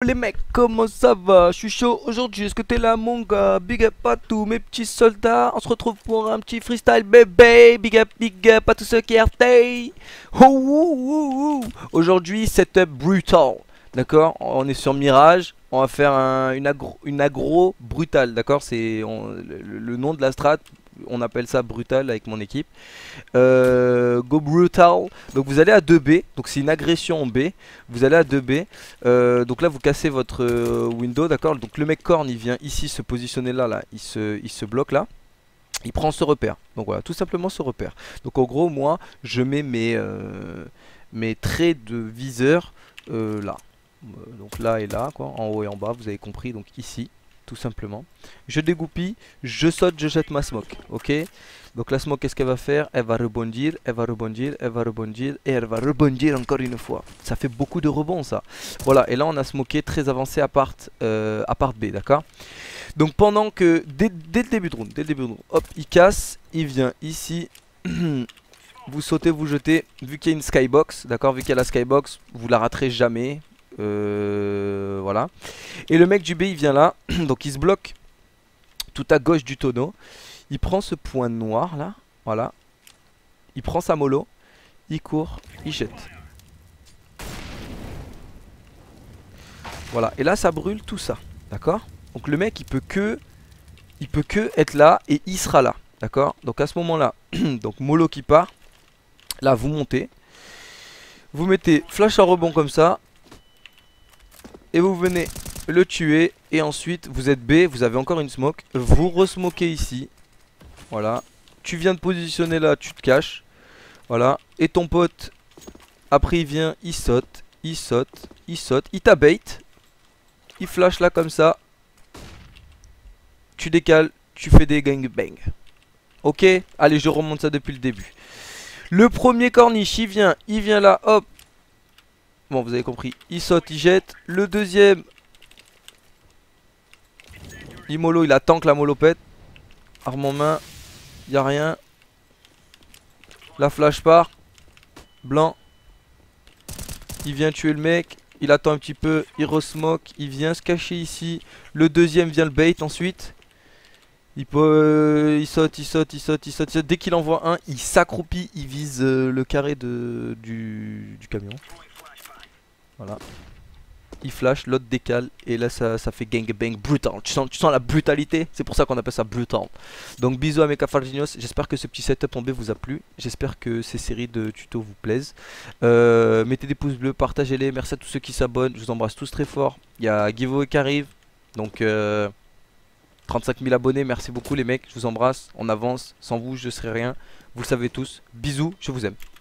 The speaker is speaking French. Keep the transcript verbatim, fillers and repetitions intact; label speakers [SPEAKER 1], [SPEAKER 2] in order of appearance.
[SPEAKER 1] les mecs, comment ça va? Je suis chaud aujourd'hui, est-ce que t'es là mon gars? Big up à tous mes petits soldats. On se retrouve pour un petit freestyle bébé. Big up, big up à tous ceux qui R T. Aujourd'hui setup brutal. D'accord, on est sur Mirage. On va faire un, une, agro, une agro brutale. D'accord, c'est le, le nom de la strat. On appelle ça brutal avec mon équipe. euh, Go brutal. Donc vous allez à deux B. Donc c'est une agression en B. Vous allez à deux B. euh, Donc là vous cassez votre euh, window. D'accord. Donc le mec corne il vient ici se positionner là. là. Il, se, il se bloque là. Il prend ce repère. Donc voilà, tout simplement ce repère. Donc en gros moi je mets mes, euh, mes traits de viseur euh, là. Donc là et là quoi. En haut et en bas. Vous avez compris. Donc ici. Tout simplement. Je dégoupille, je saute, je jette ma smoke. Ok. Donc la smoke, qu'est-ce qu'elle va faire? Elle va rebondir, elle va rebondir, elle va rebondir et elle va rebondir encore une fois. Ça fait beaucoup de rebonds ça. Voilà. Et là on a smoké très avancé à part, euh, à part B, d'accord. Donc pendant que dès, dès le début de round, dès le début de round, hop, il casse, il vient ici. Vous sautez, vous jetez. Vu qu'il y a une skybox, d'accord. Vu qu'il y a la skybox, vous la raterez jamais. Euh, voilà. Et le mec du B il vient là. Donc il se bloque tout à gauche du tonneau. Il prend ce point noir là. Voilà. Il prend sa mollo. Il court. Il jette. Voilà. Et là ça brûle tout ça. D'accord. Donc le mec il peut que Il peut que être là. Et il sera là. D'accord. Donc à ce moment là. Donc mollo qui part. Là vous montez. Vous mettez flash à rebond comme ça. Et vous venez le tuer. Et ensuite vous êtes B. Vous avez encore une smoke. Vous resmokez ici. Voilà. Tu viens de positionner là. Tu te caches. Voilà. Et ton pote. Après il vient. Il saute. Il saute. Il saute. Il t'abait. Il flash là comme ça. Tu décales. Tu fais des gangbang. Ok. Allez je remonte ça depuis le début. Le premier corniche il vient. Il vient là. Hop. Bon vous avez compris. Il saute. Il jette. Le deuxième. Il mollo, il attend que la mollo pète. Arme en main. Y'a rien. La flash part. Blanc. Il vient tuer le mec. Il attend un petit peu. Il resmoke. Il vient se cacher ici. Le deuxième vient le bait ensuite. Il, peut, il saute, il saute, il saute, il saute. Il saute. Dès qu'il envoie un, il s'accroupit. Il vise euh, le carré de, du, du camion. Voilà. Il flash, l'autre décale et là ça, ça fait gangbang brutal. Tu sens, tu sens la brutalité, c'est pour ça qu'on appelle ça brutal. Donc bisous à mes cafardinos, j'espère que ce petit setup en B vous a plu. J'espère que ces séries de tutos vous plaisent. euh, Mettez des pouces bleus, partagez-les, merci à tous ceux qui s'abonnent. Je vous embrasse tous très fort. Il y a giveaway qui arrive. Donc euh, trente-cinq mille abonnés, merci beaucoup les mecs, je vous embrasse. On avance, sans vous je serais rien. Vous le savez tous, bisous, je vous aime.